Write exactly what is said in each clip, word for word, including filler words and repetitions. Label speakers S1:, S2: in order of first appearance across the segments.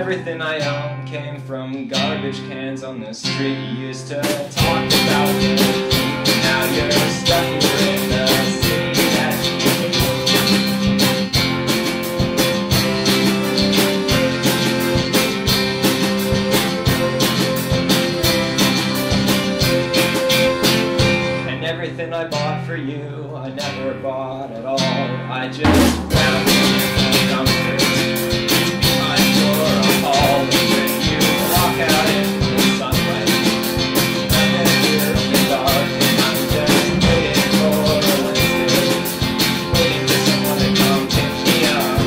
S1: everything I own came from garbage cans on the street. You used to talk about me, now you're stuck here in the city that you and everything I bought for you, I never bought at all. I just found it in the dumpster. I tore a hole when you walk out into the sunlight. I'm in here in the dark and I'm just waiting for a Wednesday, waiting for someone to come pick me up.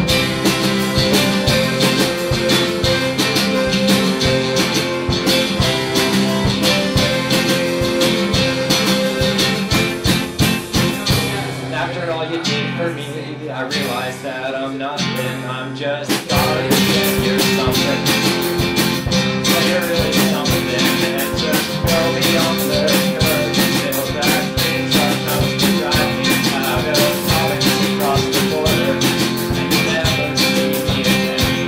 S1: And after all you did for me, I realize that I'm nothing, I'm just garbage and you're something. But you're really something, and just go beyond the curve until that things are enough to drive me out of province across the border, and you'll never see me again.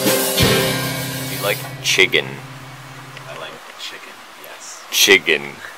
S2: Like chicken.
S1: I like chicken, yes.
S2: Chicken.